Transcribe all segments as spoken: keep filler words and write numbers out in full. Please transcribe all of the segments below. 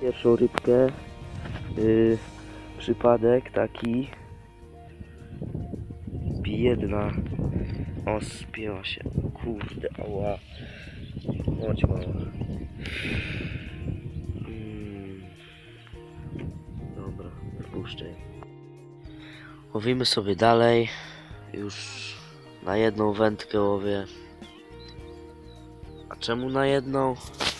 pierwszą rybkę. Yy, przypadek taki. Biedna. O, spięła się. Kurde, ała. Chodź mała. Mm. Dobra, wpuszczę. Łowimy sobie dalej. Już na jedną wędkę łowię. A czemu na jedną?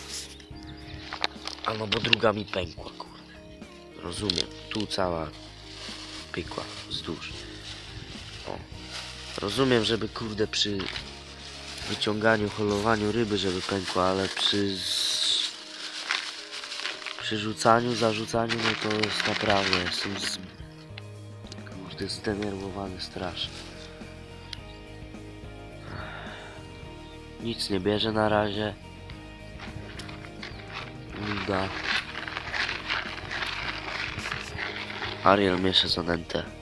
A no bo druga mi pękła, kurde. Rozumiem. Tu cała pykła wzdłuż. O. Rozumiem, żeby kurde przy wyciąganiu, holowaniu ryby, żeby pękła, ale przy przy rzucaniu, zarzucaniu, no to jest naprawdę, jestem z... kurde zdenerwowany strasznie. Nic nie bierze na razie. Nuda. Ariel miesza zanętę.